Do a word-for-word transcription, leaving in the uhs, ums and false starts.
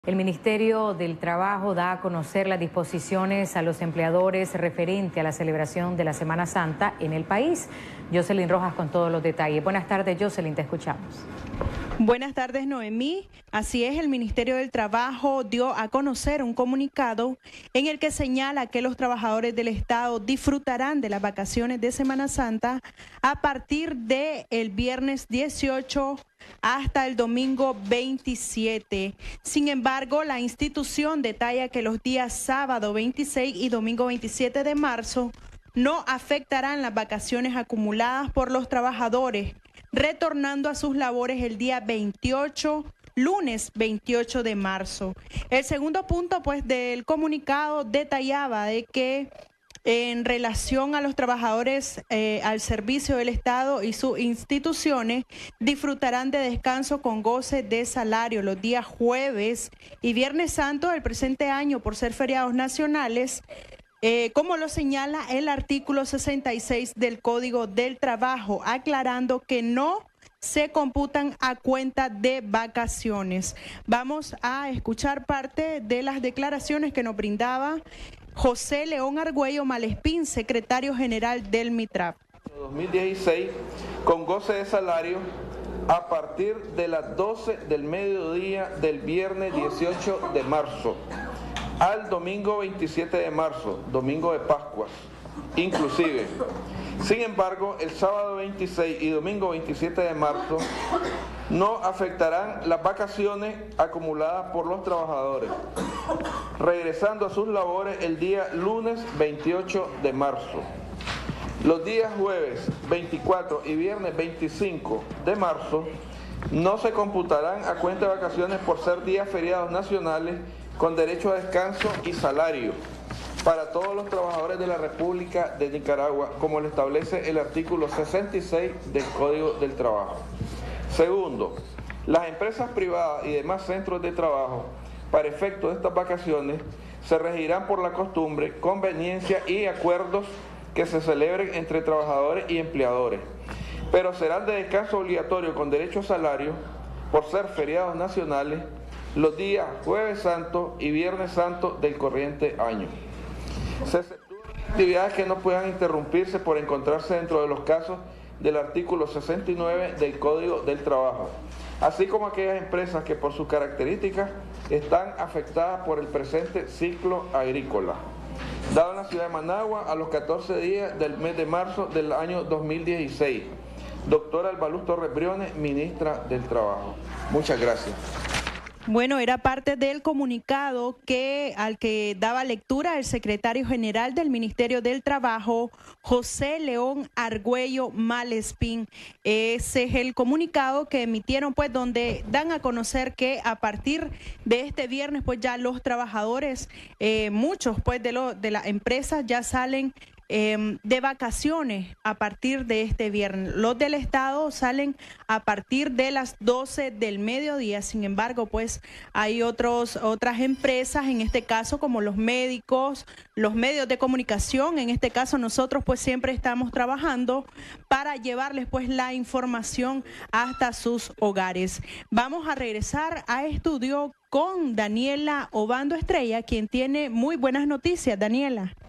El Ministerio del Trabajo da a conocer las disposiciones a los empleadores referente a la celebración de la Semana Santa en el país. Jocelyn Rojas con todos los detalles. Buenas tardes, Jocelyn, te escuchamos. Buenas tardes, Noemí. Así es, el Ministerio del Trabajo dio a conocer un comunicado en el que señala que los trabajadores del Estado disfrutarán de las vacaciones de Semana Santa a partir del viernes dieciocho hasta el domingo veintisiete. Sin embargo, la institución detalla que los días sábado veintiséis y domingo veintisiete de marzo no afectarán las vacaciones acumuladas por los trabajadores, retornando a sus labores el día veintiocho, lunes veintiocho de marzo. El segundo punto, pues, del comunicado detallaba de que en relación a los trabajadores eh, al servicio del Estado y sus instituciones, disfrutarán de descanso con goce de salario los días jueves y viernes santo del presente año por ser feriados nacionales, Eh, como lo señala el artículo sesenta y seis del Código del Trabajo, aclarando que no se computan a cuenta de vacaciones. Vamos a escuchar parte de las declaraciones que nos brindaba José León Argüello Malespín, secretario general del MITRAP. dos mil dieciséis, con goce de salario a partir de las doce del mediodía del viernes dieciocho de marzo. Al domingo veintisiete de marzo, domingo de Pascua, inclusive. Sin embargo, el sábado veintiséis y domingo veintisiete de marzo no afectarán las vacaciones acumuladas por los trabajadores, regresando a sus labores el día lunes veintiocho de marzo. Los días jueves veinticuatro y viernes veinticinco de marzo no se computarán a cuenta de vacaciones por ser días feriados nacionales con derecho a descanso y salario para todos los trabajadores de la República de Nicaragua, como lo establece el artículo sesenta y seis del Código del Trabajo. Segundo, las empresas privadas y demás centros de trabajo, para efecto de estas vacaciones, se regirán por la costumbre, conveniencia y acuerdos que se celebren entre trabajadores y empleadores, pero serán de descanso obligatorio con derecho a salario por ser feriados nacionales los días Jueves Santo y Viernes Santo del corriente año. Se exceptúan actividades que no puedan interrumpirse por encontrarse dentro de los casos del artículo sesenta y nueve del Código del Trabajo, así como aquellas empresas que por sus características están afectadas por el presente ciclo agrícola, dado en la ciudad de Managua a los catorce días del mes de marzo del año dos mil dieciséis. Doctora Albaluz Torres Briones, ministra del Trabajo. Muchas gracias. Bueno, era parte del comunicado que al que daba lectura el secretario general del Ministerio del Trabajo, José León Argüello Malespín. Ese es el comunicado que emitieron, pues, donde dan a conocer que a partir de este viernes, pues, ya los trabajadores, eh, muchos, pues, de, lo, de las empresas ya salen Eh, de vacaciones a partir de este viernes. Los del Estado salen a partir de las doce del mediodía. Sin embargo, pues hay otros, otras empresas, en este caso como los médicos, los medios de comunicación. En este caso nosotros pues siempre estamos trabajando para llevarles pues la información hasta sus hogares. Vamos a regresar a estudio con Daniela Obando Estrella, quien tiene muy buenas noticias. Daniela.